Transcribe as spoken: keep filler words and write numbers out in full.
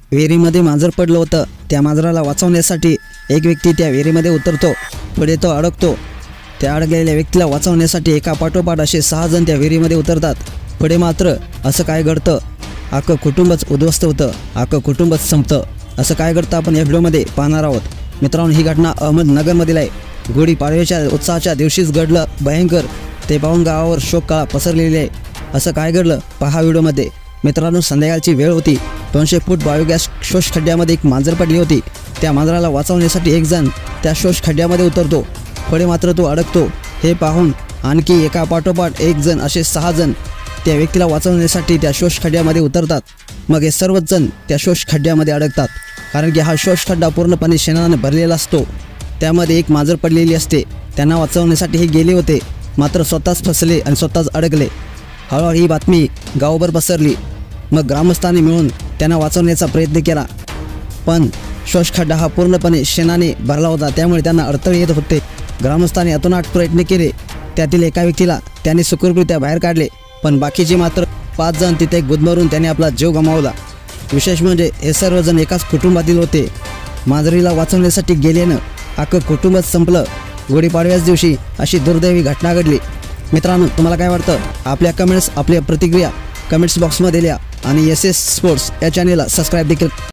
विहिरीमध्ये मांजर पडलं होतं। त्या मांजराला वाचवण्यासाठी एक व्यक्ती त्या विहिरीमध्ये उतरतो, पुढे तो अडकतो। त्या अडकलेल्या व्यक्तीला वाचवण्यासाठी एका पाठोपाठ असे सहा जण त्या विहिरीमध्ये उतरतात। पुढे मात्र असं काय घडतं, अख्खं कुटुंबच उद्ध्वस्त होतं, अख्खं कुटुंबच संपतं। असं काय घडतं आपण या व्हिडिओमध्ये पाहणार आहोत। मित्रांनो, ही घटना अहमदनगरमधील आहे। गुढीपाडव्याच्या उत्सवाच्या दिवशीच घडलं भयंकर, ते पाहून गावावर शोककळा पसरलेली आहे। असं काय घडलं पहा व्हिडिओमध्ये। मित्रांनो, संध्याकाळची वेळ होती। दोनशे फूट बायोगॅस शोष खड्ड्यामध्ये एक मांजर पडली होती। त्या मांजराला वाचवण्यासाठी एक जण त्या शोष खड्ड्यामध्ये उतरतो, पुढे मात्र तो अडकतो। हे पाहून आणखी एका पाठोपाठ एक जण असे सहा जण त्या व्यक्तीला वाचवण्यासाठी त्या शोष खड्ड्यामध्ये उतरतात। मग हे सर्वच जण त्या शोष खड्ड्यामध्ये अडकतात, कारण की हा शोष खड्डा पूर्णपणे शेणाने भरलेला असतो। त्यामध्ये एक मांजर पडलेली असते। त्यांना वाचवण्यासाठी हे गेले होते, मात्र स्वतःच फसले आणि स्वतःच अडकले। हळूहळू ही बातमी गावभर पसरली। मग ग्रामस्थांनी मिळून त्यांना वाचवण्याचा प्रयत्न केला, पण शोष खड्डा हा पूर्णपणे शेणाने भरला होता, त्यामुळे त्यांना अडथळे येत होते। ग्रामस्थांनी अतोनाट प्रयत्न केले। त्यातील एका व्यक्तीला त्यांनी सुखरूपरित्या बाहेर काढले, पण बाकीचे मात्र पाच जण तिथे गुदमरून त्यांनी आपला जीव गमावला। विशेष म्हणजे हे सर्वजण एकाच कुटुंबातील होते। मांजरीला वाचवण्यासाठी गेल्यानं अख्खं कुटुंबच संपलं। गुढीपाडव्याच दिवशी अशी दुर्दैवी घटना घडली। मित्रांनो, तुम्हाला काय वाटतं? आपल्या कमेंट्स, आपल्या प्रतिक्रिया कमेंट्स बॉक्समध्ये लिहा आणि एस एस स्पोर्ट्स या चॅनेलला सबस्क्राईब देखील